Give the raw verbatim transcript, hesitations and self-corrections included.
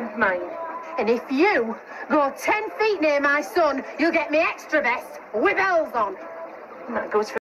and mine. And if you go ten feet near my son, you'll get me extra best with bells on. And that goes for